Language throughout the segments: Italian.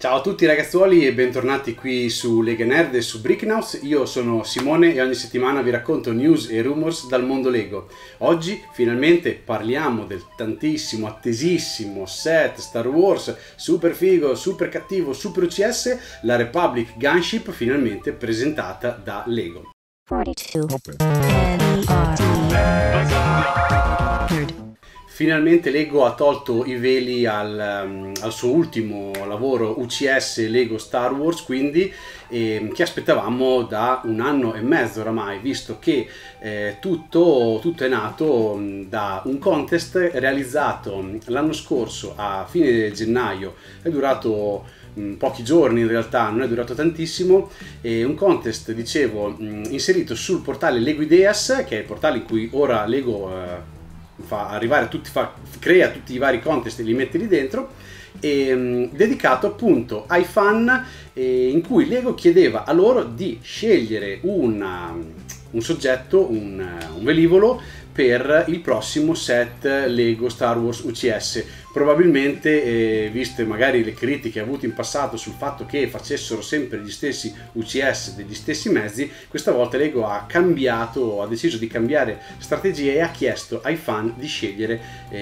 Ciao a tutti ragazzuoli e bentornati qui su Lega Nerd e su Brickhouse. Io sono Simone e ogni settimana vi racconto news e rumors dal mondo Lego. Oggi finalmente parliamo del tantissimo, attesissimo set Star Wars super figo, super cattivo, super UCS, la Republic Gunship finalmente presentata da Lego. 42. Finalmente Lego ha tolto i veli al suo ultimo lavoro UCS Lego Star Wars, quindi che aspettavamo da un anno e mezzo oramai, visto che tutto è nato da un contest realizzato l'anno scorso a fine gennaio. È durato pochi giorni, in realtà non è durato tantissimo, un contest, dicevo, inserito sul portale Lego Ideas, che è il portale in cui ora Lego fa arrivare crea tutti i vari contest e li mette lì dentro, dedicato appunto ai fan, in cui Lego chiedeva a loro di scegliere un soggetto, un velivolo per il prossimo set Lego Star Wars UCS. Probabilmente, viste magari le critiche avute in passato sul fatto che facessero sempre gli stessi UCS degli stessi mezzi, questa volta Lego ha deciso di cambiare strategia e ha chiesto ai fan di scegliere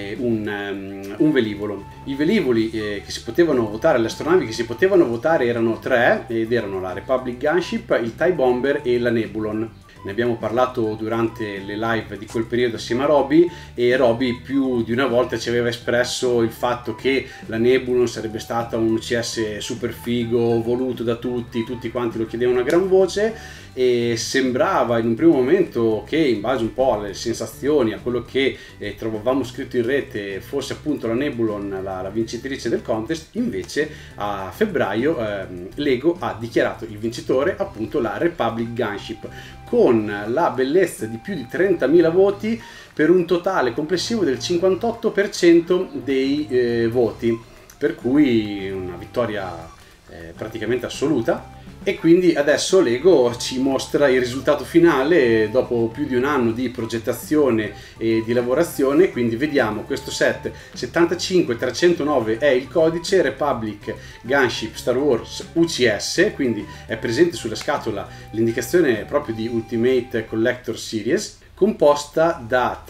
un velivolo. I velivoli che si potevano votare, le astronavi che si potevano votare erano tre, ed erano la Republic Gunship, il TIE Bomber e la Nebulon. Ne abbiamo parlato durante le live di quel periodo assieme a Roby, e Roby più di una volta ci aveva espresso il fatto che la Nebulon sarebbe stata un UCS super figo, voluto da tutti quanti lo chiedevano a gran voce, e sembrava in un primo momento che, in base un po' alle sensazioni, a quello che trovavamo scritto in rete, fosse appunto la Nebulon la vincitrice del contest. Invece a febbraio Lego ha dichiarato il vincitore appunto la Republic Gunship, con la bellezza di più di 30.000 voti, per un totale complessivo del 58% dei voti, per cui una vittoria praticamente assoluta. E quindi adesso Lego ci mostra il risultato finale dopo più di un anno di progettazione e di lavorazione. Quindi vediamo questo set 75309 è il codice, Republic Gunship Star Wars UCS, quindi è presente sulla scatola l'indicazione proprio di Ultimate Collector Series, composta da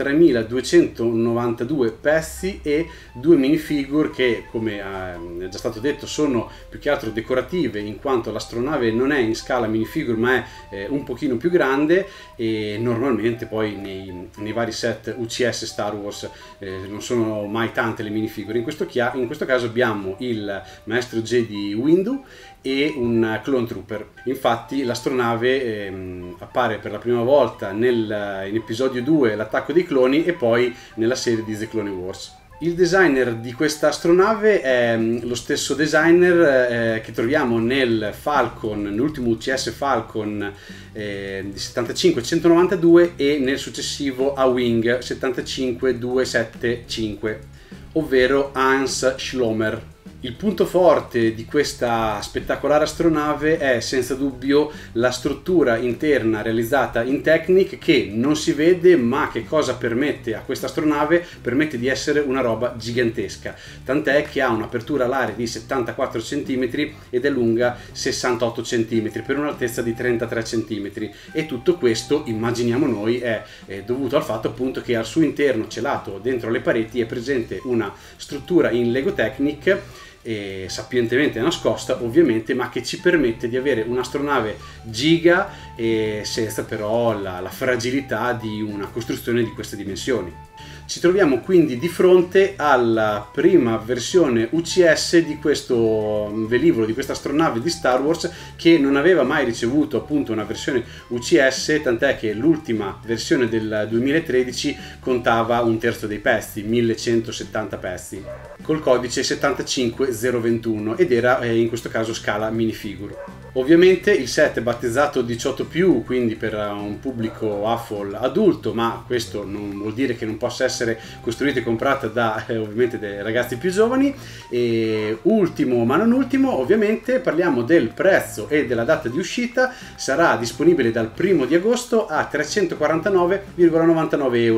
3292 pezzi e 2 minifigure che, come è già stato detto, sono più che altro decorative, in quanto l'astronave non è in scala minifigure ma è un pochino più grande, e normalmente poi nei vari set UCS Star Wars non sono mai tante le minifigure. In questo caso abbiamo il maestro Jedi Windu e un clone trooper. Infatti l'astronave appare per la prima volta in episodio 2, l'attacco dei cloni, e poi nella serie di The Clone Wars. Il designer di questa astronave è lo stesso designer che troviamo nel Falcon, nell'ultimo UCS Falcon di 75192 e nel successivo A-Wing 75275, ovvero Hans Schlomer. Il punto forte di questa spettacolare astronave è senza dubbio la struttura interna realizzata in Technic, che non si vede, ma che cosa permette a questa astronave? Permette di essere una roba gigantesca, tant'è che ha un'apertura alaре di 74 cm ed è lunga 68 cm per un'altezza di 33 cm, e tutto questo, immaginiamo noi, è dovuto al fatto appunto che al suo interno, celato dentro le pareti, è presente una struttura in Lego Technic, sapientemente nascosta ovviamente, ma che ci permette di avere un'astronave giga senza però la fragilità di una costruzione di queste dimensioni. Ci troviamo quindi di fronte alla prima versione UCS di questo velivolo, di questa astronave di Star Wars, che non aveva mai ricevuto appunto una versione UCS, tant'è che l'ultima versione del 2013 contava un terzo dei pezzi, 1170 pezzi, col codice 75021, ed era in questo caso scala minifigure. Ovviamente il set è battezzato 18+, quindi per un pubblico AFOL adulto, ma questo non vuol dire che non possa essere costruita e comprata da ovviamente dei ragazzi più giovani. E ultimo ma non ultimo, ovviamente parliamo del prezzo e della data di uscita. Sarà disponibile dal 1° di agosto a 349,99 euro.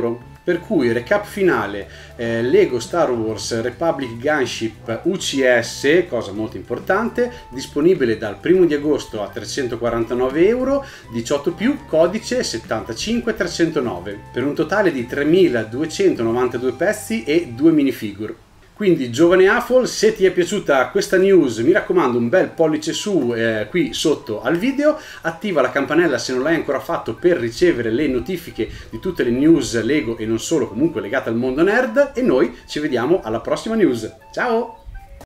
Per cui recap finale, Lego Star Wars Republic Gunship UCS, cosa molto importante, disponibile dal 1 di agosto a 349 euro, 18 più, codice 75309, per un totale di 3292 pezzi e 2 minifigure. Quindi giovane AFOL, se ti è piaciuta questa news mi raccomando un bel pollice su qui sotto al video, attiva la campanella se non l'hai ancora fatto per ricevere le notifiche di tutte le news Lego e non solo, comunque legate al mondo nerd, e noi ci vediamo alla prossima news. Ciao!